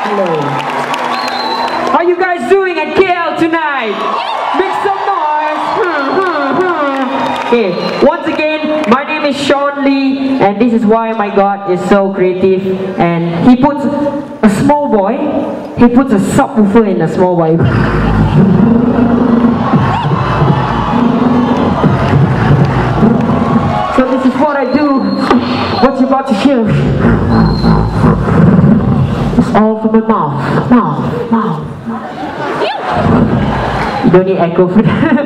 Hello. How you guys doing at KL tonight? Make some noise. Okay, once again, my name is Sean Lee, and this is why my God is so creative. And he puts a small boy, he puts a subwoofer in a small boy. So this is what I do. What you're about to hear, it's all from my mouth. You don't need echo for that.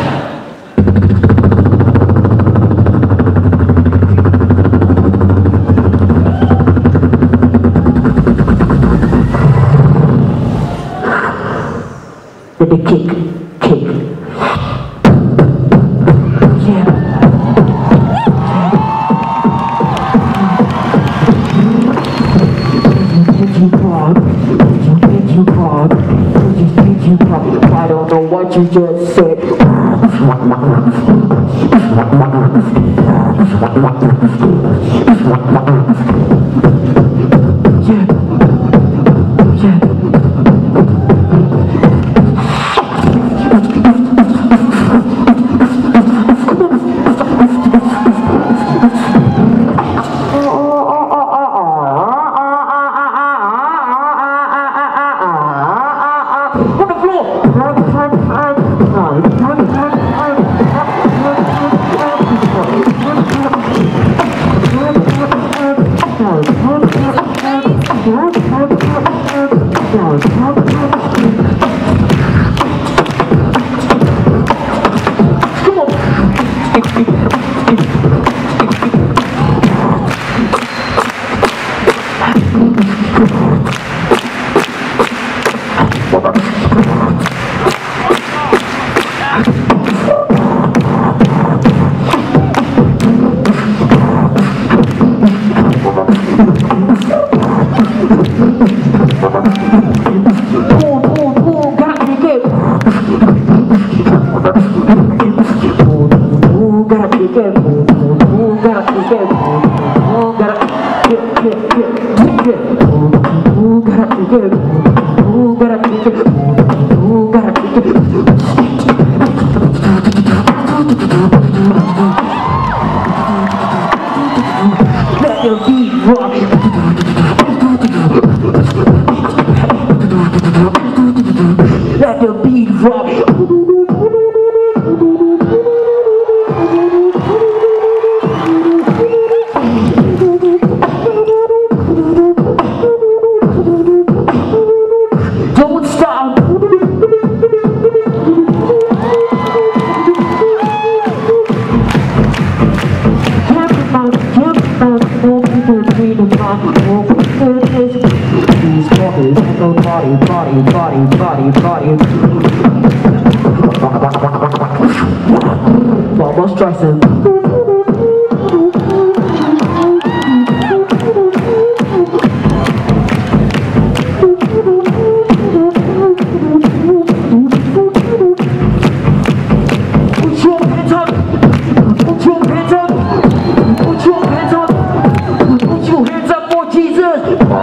With the kick. Yeah. I don't know what you just said. Let your beat rock. Let your beat rock. Don't stop. Barbra Streisand. Put your hands up. Put your hands up. Put your hands up. Put your hands up for Jesus.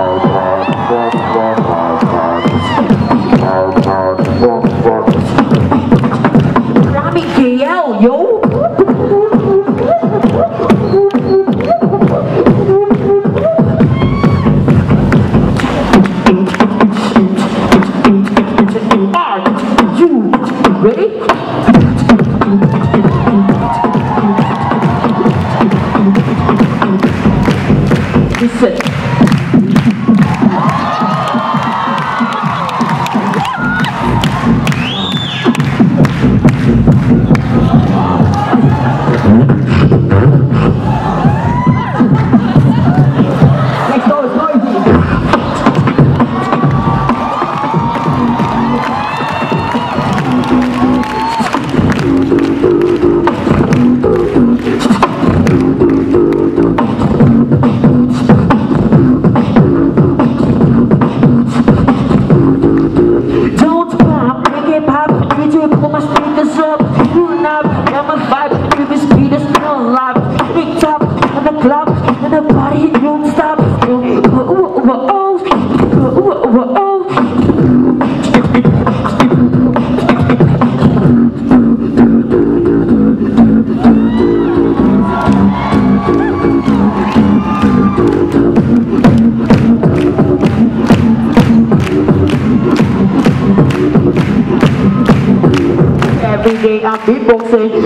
Rami KL, yo. Are you ready? Listen. Club and the party don't stop. I'm beatboxing.